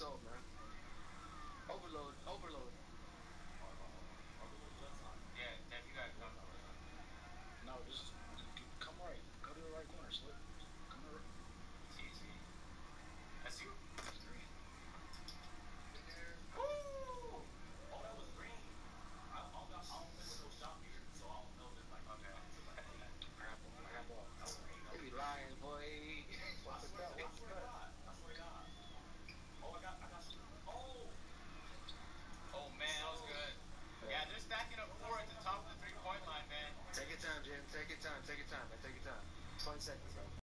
What's up, man? Overload, overload. Yeah, Jeff, you gotta come. No, just come right. Go to the right corner, slip.